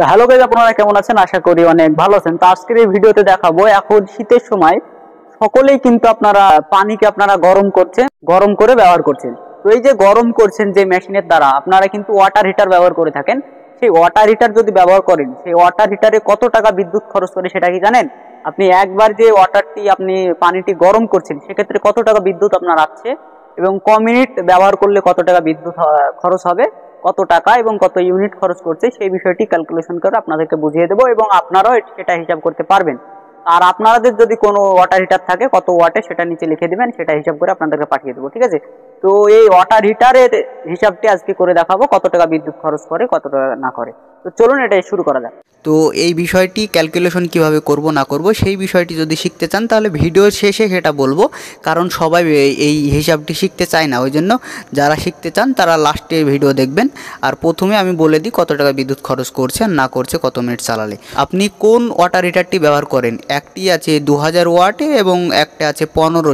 তো hello guys, আপনারা কেমন আছেন? আশা করি অনেক ভালো আছেন। তো আজকের এই ভিডিওতে দেখাবো, এখন শীতের সময় সকলেই কিন্তু আপনারা পানিকে আপনারা গরম করে ব্যবহার করছেন। তো এই যে গরম করছেন যে মেশিনের দ্বারা, আপনারা কিন্তু ওয়াটার হিটার ব্যবহার করে থাকেন। সেই ওয়াটার হিটার যদি ব্যবহার করেন, সেই ওয়াটার হিটারে কত টাকা বিদ্যুৎ খরচ করে সেটা কি জানেন? আপনি একবার যে আপনি পানিটি গরম করছেন, সেক্ষেত্রে কত টাকা বিদ্যুৎ আপনার আসছে এবং ক মিনিট ব্যবহার করলে কত টাকা বিদ্যুৎ খরচ হবে, কত টাকা এবং কত ইউনিট খরচ করছে, সেই বিষয়টি ক্যালকুলেশন করে আপনাদেরকে বুঝিয়ে দেবো এবং আপনারাও সেটা হিসাব করতে পারবেন। আর আপনাদের যদি কোনো ওয়াটার হিটার থাকে কত ওয়াটে সেটা নিচে লিখে দিবেন, সেটা হিসাব করে আপনাদেরকে পাঠিয়ে দেবো, ঠিক আছে? তো এই ওয়াটার হিটারের হিসাবটি আজকে করে দেখাবো, কত টাকা বিদ্যুৎ খরচ করে কত টাকা না করে। তো চলুন এটাই শুরু করা যাক। তো এই বিষয়টি ক্যালকুলেশন কিভাবে করব না করব সেই বিষয়টি যদি শিখতে চান তাহলে ভিডিওর শেষে সেটা বলবো, কারণ সবাই এই হিসাবটি শিখতে চায় না। ওই জন্য যারা শিখতে চান তারা লাস্টে ভিডিও দেখবেন। আর প্রথমে আমি বলে দিই কত টাকা বিদ্যুৎ খরচ করছে আর না করছে কত মিনিট চালালে। আপনি কোন ওয়াটার হিটারটি ব্যবহার করেন? একটি আছে 2000 ওয়াটের এবং একটা আছে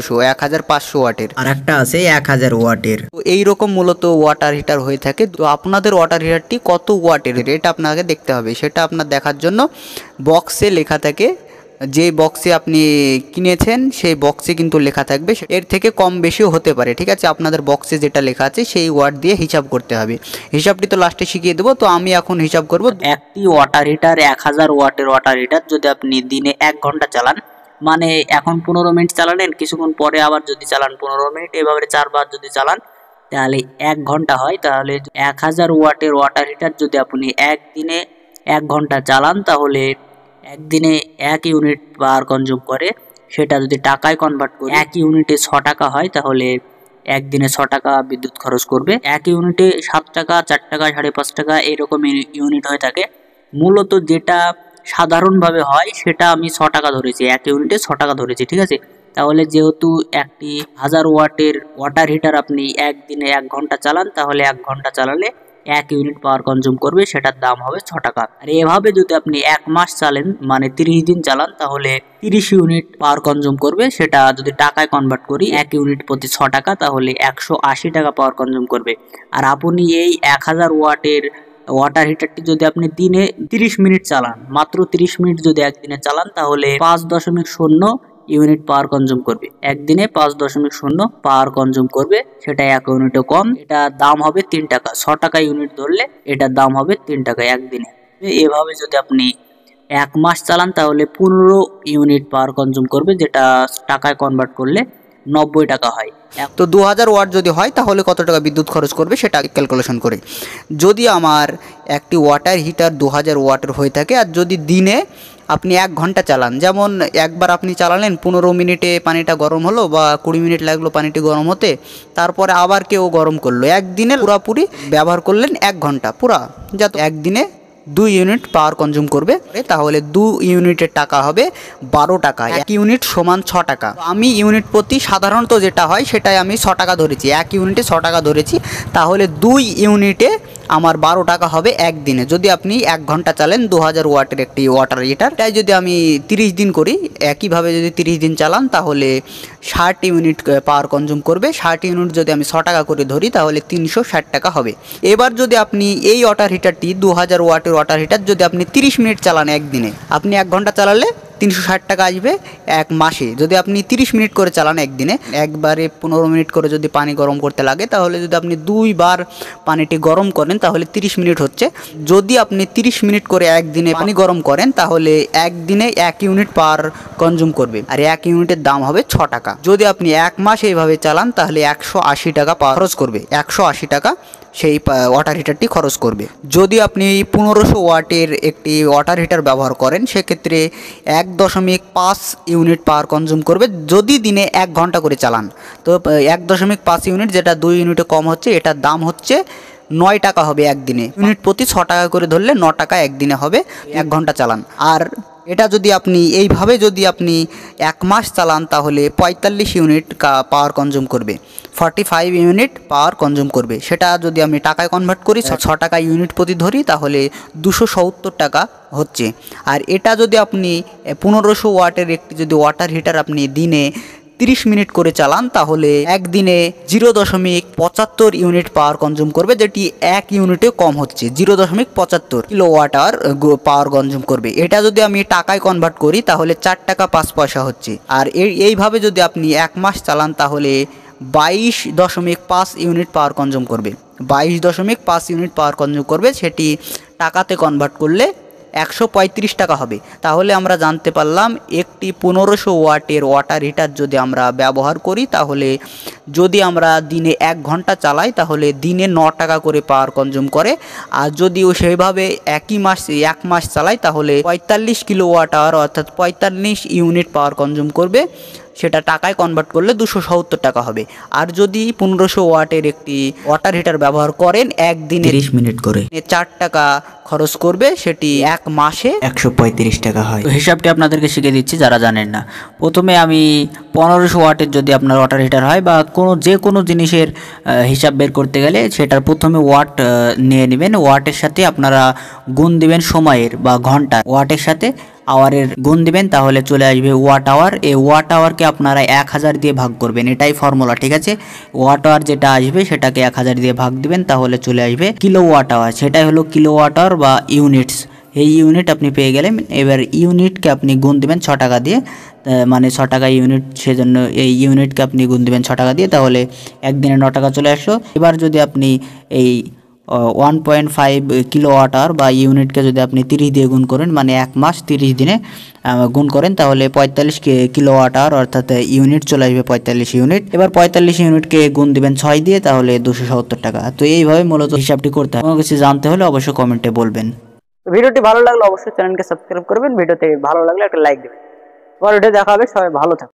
1500 ওয়াটের, আর একটা আছে 1000 ওয়াটের। তো এইরকম মূলত ওয়াটার হিটার হয়ে থাকে। তো আপনাদের ওয়াটার হিটারটি কত ওয়াটের এটা আপনাকে দেখতে হবে। সেটা আপনার দেখার জন্য বক্সে লেখা থাকে, যে বক্সে আপনি কিনেছেন সেই বক্সে কিন্তু লেখা থাকবে। এর থেকে কম বেশিও হতে পারে, ঠিক আছে? আপনাদের বক্সে যেটা লেখা আছে সেই ওয়াট দিয়ে হিসাব করতে হবে। হিসাবটি তো লাস্টে শিখিয়ে দেবো। তো আমি এখন হিসাব করব। একটি ওয়াটার হিটার 1000 ওয়াটের ওয়াটার হিটার যদি আপনি দিনে 1 ঘন্টা চালান, মানে এখন 15 মিনিট চালালেন, কিছুক্ষণ পরে আবার যদি চালান 15 মিনিট, এভাবে 4 বার যদি চালান তাহলে 1 ঘন্টা হয়। তাহলে 1000 ওয়াটের ওয়াটার হিটার যদি আপনি একদিনে 1 ঘন্টা চালান তাহলে একদিনে 1 ইউনিট পাওয়ার কনজিউম করে। সেটা যদি টাকায় কনভার্ট করি, 1 ইউনিটে 6 টাকা হয়, তাহলে একদিনে 6 টাকা বিদ্যুৎ খরচ করবে। 1 ইউনিটে 7 টাকা, 4 টাকা, 5.5 টাকা এরকম ইউনিট হয়ে থাকে। মূলত যেটা সাধারণভাবে হয় সেটা আমি 6 টাকা ধরেছি, 1 ইউনিটে 6 টাকা ধরেছি, ঠিক আছে? তাহলে যেহেতু একটি 1000 ওয়াটের ওয়াটার হিটার আপনি একদিনে 1 ঘন্টা চালান, তাহলে 1 ঘন্টা চালালে 1 ইউনিট পাওয়ার কনজিউম করবে, সেটার দাম হবে 6 টাকা। আর এভাবে যদি আপনি 1 মাস চালেন, মানে 30 দিন চালান, তাহলে 30 ইউনিট পাওয়ার কনজিউম করবে। সেটা যদি টাকায় কনভার্ট করি, 1 ইউনিট প্রতি 6 টাকা, তাহলে 180 টাকা পাওয়ার কনজিউম করবে। আর আপনি এই 1000 ওয়াটের ওয়াটার হিটারটি যদি আপনি দিনে 30 মিনিট চালান, মাত্র 30 মিনিট যদি একদিনে চালান, তাহলে 5.0 ইউনিট পাওয়ার কনজিউম করবে। একদিনে 5.0 পাওয়ার কনজিউম করবে, সেটা 1 ইউনিটও কম। এটা দাম হবে 3 টাকা। 6 টাকা ইউনিট ধরলে এটার দাম হবে 3 টাকা একদিনে। এভাবে যদি আপনি 1 মাস চালান তাহলে 15 ইউনিট পাওয়ার কনজিউম করবে, যেটা টাকায় কনভার্ট করলে 90 টাকা হয়। তো 2000 ওয়াট যদি হয় তাহলে কত টাকা বিদ্যুৎ খরচ করবে সেটা ক্যালকুলেশন করে। যদি আমার একটি ওয়াটার হিটার 2000 ওয়াটের হয়ে থাকে আর যদি দিনে আপনি 1 ঘন্টা চালান, যেমন একবার আপনি চালালেন 15 মিনিটে পানিটা গরম হলো বা 20 মিনিট লাগলো পানিটি গরম হতে, তারপরে আবার কেউ গরম করলো, একদিনে পুরাপুরি ব্যবহার করলেন 1 ঘন্টা পুরা, যা তো একদিনে 2 ইউনিট পাওয়ার কনজিউম করবে, তাহলে 2 ইউনিটের টাকা হবে 12 টাকা। 1 ইউনিট সমান 6 টাকা। আমি ইউনিট প্রতি সাধারণত যেটা হয় সেটাই আমি 6 টাকা ধরেছি, 1 ইউনিটে 6 টাকা ধরেছি, তাহলে 2 ইউনিটে আমার 12 টাকা হবে একদিনে। যদি আপনি 1 ঘন্টা চালেন 2000 ওয়াটের একটি ওয়াটার হিটার, তাই যদি আমি 30 দিন করি, একইভাবে যদি 30 দিন চালান তাহলে 60 ইউনিট পাওয়ার কনজিউম করবে। 60 ইউনিট যদি আমি 6 টাকা করে ধরি তাহলে 360 টাকা হবে। এবার যদি আপনি এই ওয়াটার হিটারটি 2000 ওয়াটের ওয়াটার হিটার যদি আপনি 30 মিনিট চালান একদিনে, আপনি 1 ঘন্টা চালালে 360 টাকা আসবে 1 মাসে। যদি আপনি 30 মিনিট করে চালান একদিনে, একবারে 15 মিনিট করে যদি পানি গরম করতে লাগে, তাহলে যদি আপনি 2 বার পানিটি গরম করেন তাহলে 30 মিনিট হচ্ছে। যদি আপনি 30 মিনিট করে একদিনে পানি গরম করেন তাহলে একদিনে 1 ইউনিট পাওয়ার কনজিউম করবে, আর 1 ইউনিটের দাম হবে 6 টাকা। যদি আপনি 1 মাস এইভাবে চালান তাহলে 180 টাকা পাওয়ার খরচ করবে, 180 টাকা সেই ওয়াটার হিটারটি খরচ করবে। যদি আপনি 1500 ওয়াটের একটি ওয়াটার হিটার ব্যবহার করেন, সেক্ষেত্রে 1.5 ইউনিট পাওয়ার কনজিউম করবে যদি দিনে 1 ঘন্টা করে চালান। তো 1.5 ইউনিট, যেটা 2 ইউনিটে কম হচ্ছে, এটার দাম হচ্ছে 9 টাকা হবে একদিনে। ইউনিট প্রতি 6 টাকা করে ধরলে 9 টাকা একদিনে হবে 1 ঘন্টা চালান। আর এটা যদি আপনি এইভাবে যদি আপনি 1 মাস চালান তাহলে 45 ইউনিট পাওয়ার কনজিউম করবে, 45 ইউনিট পাওয়ার কনজিউম করবে। সেটা যদি আমি টাকায় কনভার্ট করি, 6 টাকা ইউনিট প্রতি ধরি, তাহলে 270 টাকা হচ্ছে। আর এটা যদি আপনি 1500 ওয়াটের একটি যদি ওয়াটার হিটার আপনি দিনে 30 মিনিট করে চালান তাহলে একদিনে 0.75 ইউনিট পাওয়ার কনজিউম করবে, যেটি 1 ইউনিটে কম হচ্ছে, 0.75 কিলোওয়াট আওয়ার পাওয়ার কনজিউম করবে। এটা যদি আমি টাকায় কনভার্ট করি তাহলে 4 টাকা 5 পয়সা হচ্ছে। আর এইভাবে যদি আপনি 1 মাস চালান তাহলে 22.5 ইউনিট পাওয়ার কনজিউম করবে, 22.5 ইউনিট পাওয়ার কনজিউম করবে। সেটি টাকাতে কনভার্ট করলে 135 টাকা হবে। তাহলে আমরা জানতে পারলাম একটি 1500 ওয়াটের ওয়াটার হিটার যদি আমরা ব্যবহার করি তাহলে যদি আমরা দিনে 1 ঘন্টা চালাই তাহলে দিনে 9 টাকা করে পাওয়ার কনজিউম করে। আর যদিও সেইভাবে এক মাস চালাই তাহলে 45 কিলোওয়াট আওয়ার অর্থাৎ 45 ইউনিট পাওয়ার কনজিউম করবে। সেটা টাকায় কনভার্ট করলে 270 টাকা হবে। আর যদি 1500 ওয়াটের একটি ওয়াটার হিটার ব্যবহার করেন একদিনে 30 মিনিট করে 4 টাকা খরচ করবে, সেটি 1 মাসে 135 টাকা হয়। তো হিসাবটি আপনাদেরকে শিখিয়ে দিচ্ছি যারা জানেন না। প্রথমে আমি 1500 ওয়াটের যদি আপনার ওয়াটার হিটার হয় বা যে কোনো জিনিসের হিসাব বের করতে গেলে সেটার প্রথমে ওয়াট নিয়ে নেবেন, ওয়াটের সাথে আপনারা গুণ দিবেন সময়ের বা ঘন্টার, ওয়াটের সাথে আওয়ারের গুণ দিবেন তাহলে চলে আসবে ওয়াট আওয়ার। এই ওয়াট আওয়ারকে আপনারা 1000 দিয়ে ভাগ করবেন, এটাই ফর্মুলা, ঠিক আছে। ওয়াট আওয়ার যেটা আসবে সেটাকে 1000 দিয়ে ভাগ দিবেন তাহলে চলে আসবে কিলোওয়াট আওয়ার, সেটাই হলো কিলোওয়াট আওয়ার বা ইউনিটস। এই ইউনিট আপনি পেয়ে গেলেন। এবার ইউনিটকে আপনি গুণ দিবেন 6 টাকা দিয়ে, মানে 6 টাকা ইউনিট, সেজন্য এই ইউনিটকে আপনি গুণ দিবেন 6 টাকা দিয়ে, তাহলে একদিনে 9 টাকা চলে আসলো। এবার যদি আপনি এই 1.5 কিলোওয়াট আওয়ার বা ইউনিটকে যদি আপনি 30 দিয়ে গুণ করেন, মানে 1 মাস 30 দিনে গুণ করেন তাহলে 45 কিলোওয়াট আওয়ার অর্থাৎ ইউনিট চলে আসবে 45 ইউনিট। এবার 45 ইউনিটকে গুণ দিবেন 6 দিয়ে তাহলে 270 টাকা। তো এইভাবে মূলত হিসাবটি করতে হয়। কোনো কিছু জানতে হলে অবশ্যই কমেন্টে বলবেন। ভিডিওটি ভালো লাগলে অবশ্যই চ্যানেলকে সাবস্ক্রাইব করবেন, ভিডিওতে ভালো লাগলে একটা লাইক দেবেন। পরে ভিডিও দেখা হবে, সবাই ভালো থাকুন।